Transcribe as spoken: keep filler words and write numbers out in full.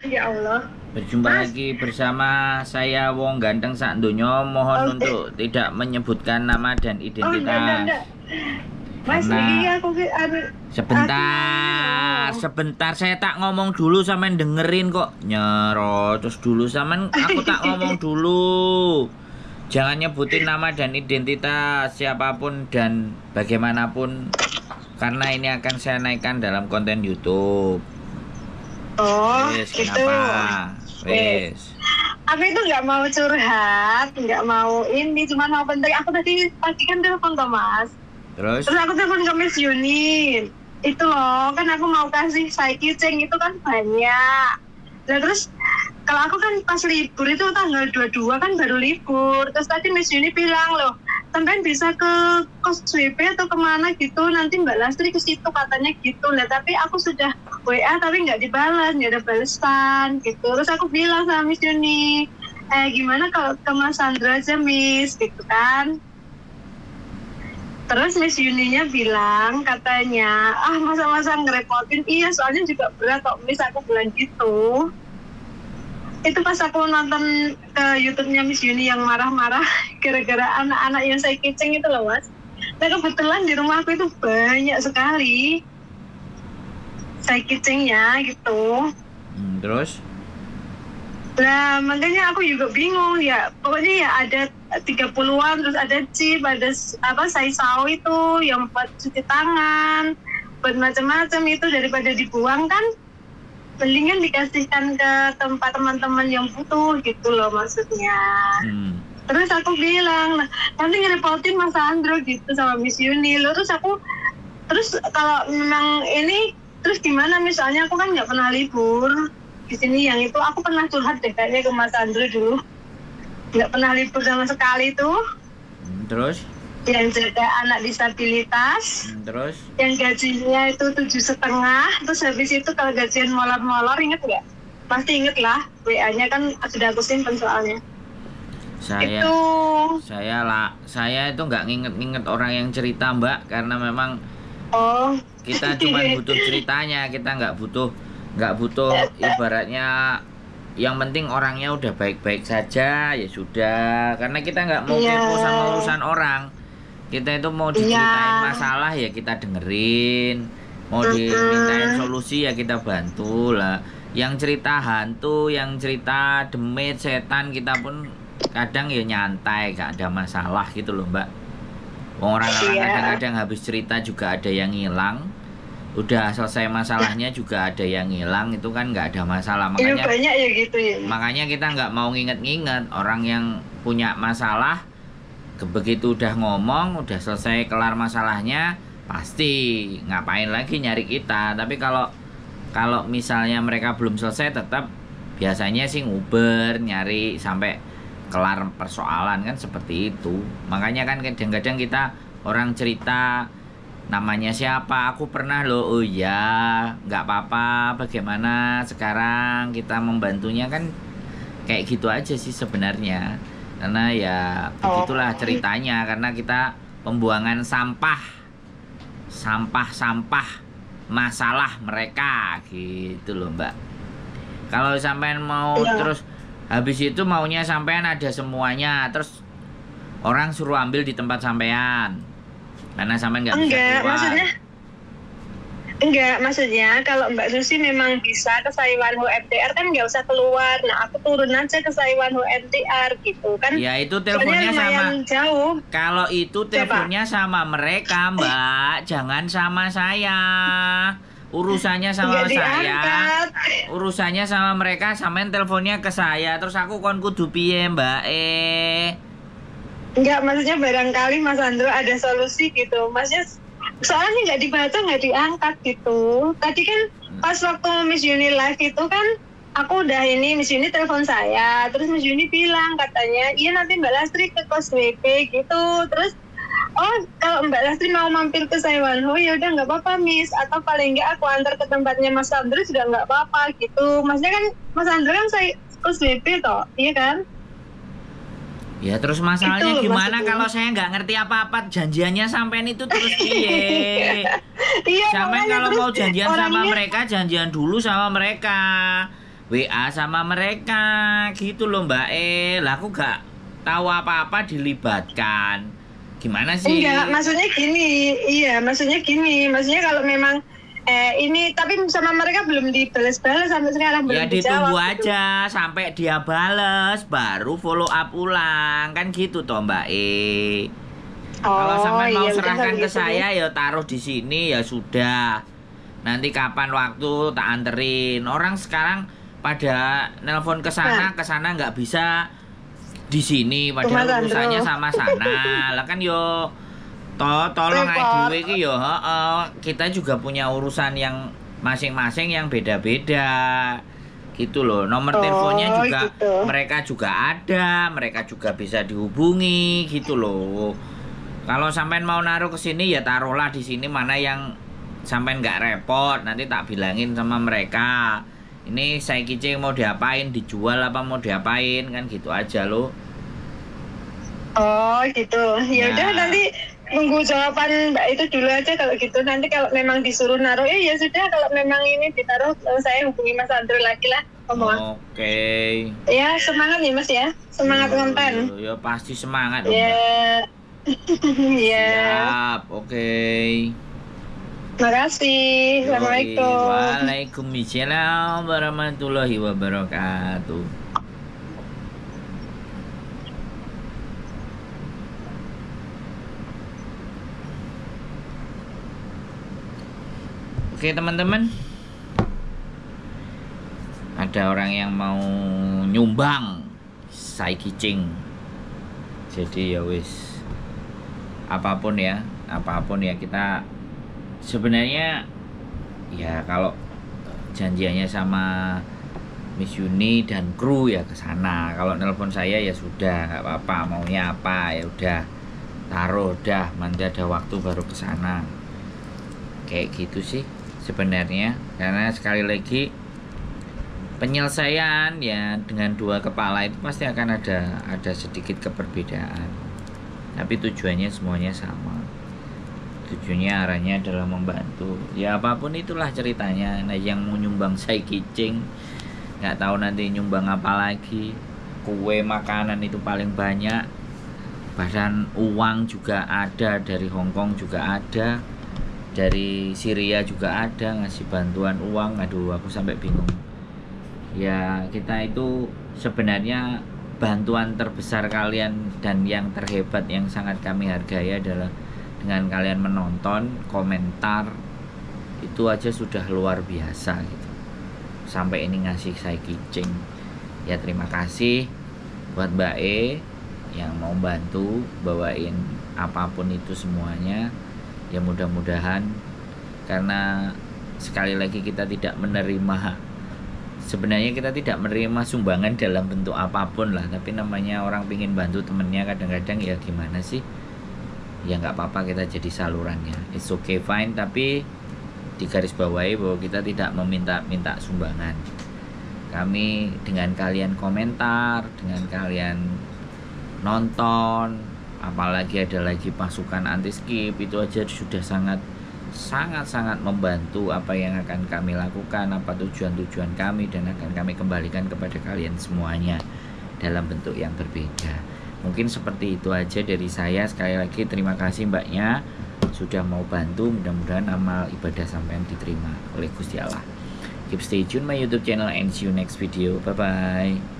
Ya Allah. Berjumpa Mas, lagi bersama saya Wong Ganteng Sak Donya. Mohon oke. untuk tidak menyebutkan nama dan Oh, enggak, enggak, identitas. enggak. Mas, ini Karena aku aku aku mau ini sebentar, loh. sebentar saya tak ngomong dulu sampean dengerin kok. Nyerocos dulu sampean aku tak ngomong dulu. Jangan nyebutin nama dan identitas siapapun dan bagaimanapun karena ini akan saya naikkan dalam konten YouTube. Oh, Wes, gitu. kenapa? Eh, Wes. aku itu nggak mau curhat, nggak mau ini, cuma mau penting. Aku tadi pagi kan telepon ke Mas. Terus? Terus aku telepon ke Miss Yuni. Itu loh, kan aku mau kasih saya kicing itu kan banyak. Nah terus kalau aku kan pas libur itu tanggal dua puluh dua kan baru libur. Terus tadi Miss Yuni bilang loh, sampean bisa ke kos W P atau kemana gitu, nanti Mbak Lastri ke situ katanya gitu. Nah tapi aku sudah W A tapi nggak dibalas, nggak ada balasan gitu. Terus aku bilang sama Miss Yuni, eh gimana kalau ke Mas Sandra aja Miss gitu kan. Terus Miss Yuninya bilang katanya, ah masa-masa ngerepotin, iya soalnya juga berat kok Miss, aku bilang gitu. Itu pas aku nonton ke YouTube-nya Miss Yuni yang marah-marah gara-gara anak-anak yang saya kicing itu loh Mas. Nah kebetulan di rumah aku itu banyak sekali saya kicingnya gitu. Hmm, terus? Nah makanya aku juga bingung ya, pokoknya ya ada tiga puluhan, terus ada chip, ada s- apa saisau itu yang buat cuci tangan, buat macam-macam itu, daripada dibuang kan mendingan dikasihkan ke tempat teman-teman yang butuh gitu loh maksudnya. Hmm. Terus aku bilang, nah, nanti ngerepotin Mas Andro gitu sama Miss Yuni loh. Terus aku, terus kalau memang ini, terus gimana misalnya aku kan nggak pernah libur di sini, yang itu aku pernah curhat deh kayaknya ke Mas Andro dulu, nggak pernah libur sama sekali tuh, Hmm, terus? yang jaga anak disabilitas, Hmm, terus? yang gajinya itu tujuh setengah, terus habis itu kalau gajian molor-molor, inget nggak? Pasti inget lah, W A-nya kan sudah aku simpen soalnya. Saya Itu, saya lah, saya itu nggak nginget-nginget orang yang cerita Mbak karena memang oh, kita cuman butuh ceritanya, kita nggak butuh nggak butuh ibaratnya yang penting orangnya udah baik-baik saja ya sudah karena kita nggak mau iya, kepo sama urusan orang. Kita itu mau diceritain iya, masalah ya kita dengerin, mau dimintain mm-mm, solusi ya kita bantu lah. Yang cerita hantu, yang cerita demit, setan kita pun kadang ya nyantai, gak ada masalah gitu loh Mbak. Orang-orang iya. kadang-kadang habis cerita juga ada yang hilang, udah selesai masalahnya juga ada yang hilang, itu kan nggak ada masalah. Iya Makanya banyak ya gitu ya. makanya kita nggak mau nginget-nginget orang yang punya masalah. Ke- begitu udah ngomong udah selesai kelar masalahnya pasti ngapain lagi nyari kita. Tapi kalau kalau misalnya mereka belum selesai tetap biasanya sih nguber nyari sampai kelar persoalan kan seperti itu. Makanya kan kadang-kadang kita orang cerita namanya siapa aku pernah loh, oh iya nggak apa-apa, bagaimana sekarang kita membantunya kan kayak gitu aja sih sebenarnya. Karena ya Oh, begitulah ceritanya karena kita pembuangan sampah sampah-sampah masalah mereka gitu loh Mbak. Kalau sampean mau iya. terus habis itu maunya sampean ada semuanya terus orang suruh ambil di tempat sampean karena sampean nggak bisa Enggak, keluar. maksudnya enggak, maksudnya kalau Mbak Susi memang bisa ke Saiwanho M T R kan nggak usah keluar. Nah, aku turun aja ke Saiwanho M T R gitu kan. Ya itu Soalnya teleponnya sama. lumayan jauh. Kalau itu Siapa? teleponnya sama mereka, Mbak. Jangan sama saya. Urusannya sama Enggak saya. diangkat. Urusannya sama mereka, samain teleponnya ke saya. Terus aku kon kudu piye, Mbak? Eh. Enggak, maksudnya barangkali Mas Andro ada solusi gitu. Masnya soalnya nggak dibaca, nggak diangkat gitu. Tadi kan pas waktu Miss Uni live itu kan aku udah ini, Miss Uni telepon saya, terus Miss Uni bilang katanya iya nanti Mbak Lastri ke kos W P gitu. Terus oh kalau Mbak Lastri mau mampir ke Saiwanho ya udah nggak apa-apa Miss, atau paling nggak aku antar ke tempatnya Mas Andro juga nggak apa-apa gitu. Maksudnya kan Mas Andro kan saya kos W P toh, iya kan? Ya terus Itu masalahnya loh gimana maksudnya. kalau saya nggak ngerti apa-apa janjiannya sampean itu terus piye? Iya Sampean makanya kalau terus mau janjian sama orangnya mereka janjian dulu sama mereka. W A sama mereka gitu loh Mbak E. Lah aku gak tahu apa-apa dilibatkan. Gimana sih? Enggak, maksudnya gini. Iya, maksudnya gini. Maksudnya kalau memang eh ini tapi sama mereka belum dibalas-balas sampai sekarang, belum Ya dijawab. ditunggu gitu. aja sampai dia bales baru follow up ulang kan gitu toh Mbak E. Kalau sampai mau iya, serahkan betul ke gitu. saya ya taruh di sini ya sudah. Nanti kapan waktu tak anterin. Orang sekarang pada nelpon ke sana, Nah. ke sana nggak bisa di sini Mas padahal Andro. urusannya sama sana. Lah kan yo to tolong ae Repot. dhewe iki yo heeh, kita juga punya urusan yang masing-masing yang beda-beda. Gitu loh. Nomor Oh, teleponnya juga gitu. mereka juga ada, mereka juga bisa dihubungi gitu loh. Kalau sampean mau naruh ke sini ya taruhlah di sini mana yang sampean nggak repot. Nanti tak bilangin sama mereka. Ini saya kicing mau diapain, dijual apa mau diapain kan gitu aja loh. Oh gitu. Ya udah Nah. nanti tunggu jawaban Mbak itu dulu aja kalau gitu. Nanti kalau memang disuruh naruh ya ya sudah, kalau memang ini ditaruh saya hubungi Mas Andro lagi lah. Ngomong. Oke. Ya semangat ya Mas ya. Semangat Yo, konten. yo, yo, pasti semangat dong, Mbak. Ya. Ya. Siap, oke. Makasih. Yoi. Assalamualaikum. Waalaikumsalam warahmatullahi wabarakatuh. Oke teman-teman, ada orang yang mau nyumbang sai kicing. Jadi ya wis, apapun ya, apapun ya kita sebenarnya ya kalau janjiannya sama Miss Yuni dan kru ya ke sana. Kalau nelpon saya ya sudah nggak apa-apa, maunya apa ya udah taruh dah, nanti ada waktu baru ke sana. Kayak gitu sih sebenarnya, karena sekali lagi penyelesaian ya dengan dua kepala itu pasti akan ada ada sedikit keperbedaan, tapi tujuannya semuanya sama. Tujuannya arahnya adalah membantu ya, apapun itulah ceritanya. Nah yang mau nyumbang sai kicing nggak tahu nanti nyumbang apa lagi. Kue makanan itu paling banyak, bahkan uang juga ada, dari Hongkong juga ada, dari Syria juga ada ngasih bantuan uang. Aduh aku sampai bingung ya. Kita itu sebenarnya bantuan terbesar kalian dan yang terhebat yang sangat kami hargai adalah dengan kalian menonton, komentar, itu aja sudah luar biasa gitu. Sampai ini ngasih saya kicing ya, terima kasih buat Mbak E yang mau bantu bawain apapun itu semuanya ya. Mudah-mudahan, karena sekali lagi kita tidak menerima, sebenarnya kita tidak menerima sumbangan dalam bentuk apapun lah, tapi namanya orang pingin bantu temennya kadang-kadang ya gimana sih ya, nggak apa-apa kita jadi salurannya, it's okay fine, tapi digarisbawahi bahwa kita tidak meminta-minta sumbangan. Kami dengan kalian komentar, dengan kalian nonton, apalagi ada lagi pasukan anti skip, itu aja sudah sangat sangat-sangat membantu apa yang akan kami lakukan, apa tujuan-tujuan kami, dan akan kami kembalikan kepada kalian semuanya dalam bentuk yang berbeda. Mungkin seperti itu aja dari saya. Sekali lagi terima kasih mbaknya sudah mau bantu. Mudah-mudahan amal ibadah sampean diterima oleh Gusti Allah. Keep stay tune my YouTube channel and see you next video. Bye bye.